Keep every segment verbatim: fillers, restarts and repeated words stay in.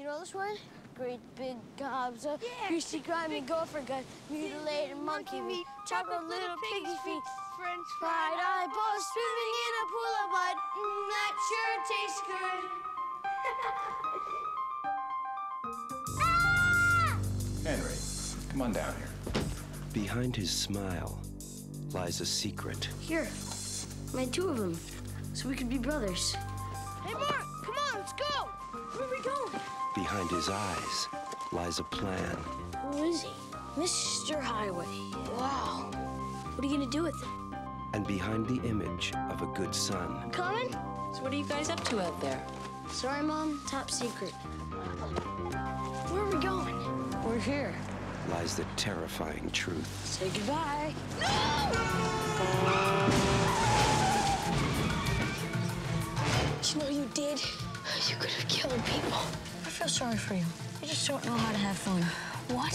You know this one? Great big gobs of yeah, greasy, grimy gopher gut, mutilated monkey meat, chocolate little piggy feet, French fried eyeballs swimming in a pool of blood. Mm, that sure tastes good. Ah! Henry, come on down here. Behind his smile lies a secret. Here, I made two of them, so we could be brothers. Hey, Mark, come on, let's go. Where are we going? Behind his eyes lies a plan. Who is he? Mister Highway. Wow. What are you gonna do with him? And behind the image of a good son. Coming? So what are you guys up to out there? Sorry, Mom. Top secret. Where are we going? We're here. Lies the terrifying truth. Say goodbye. No! You know what you did? You could have killed people. I feel sorry for you. You just don't know how to have fun. What?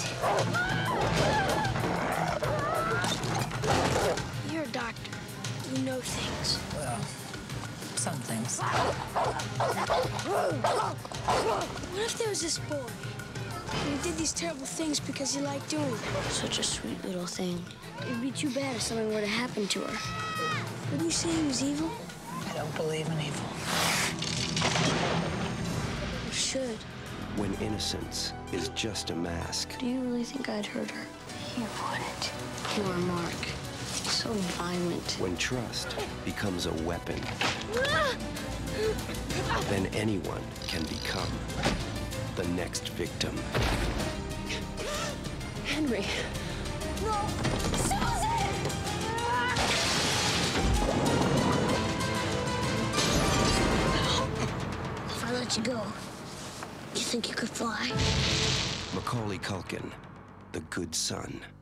You're a doctor. You know things. Well, some things. What if there was this boy? And he did these terrible things because he liked doing them. Such a sweet little thing. It'd be too bad if something were to happen to her. Wouldn't you say he was evil? I don't believe in evil. You should. When innocence is just a mask. Do you really think I'd hurt her? You wouldn't. Poor Mark. So violent. When trust becomes a weapon, then anyone can become the next victim. Henry. No! Susan! If I let you go, you think you could fly? Macaulay Culkin, the good son.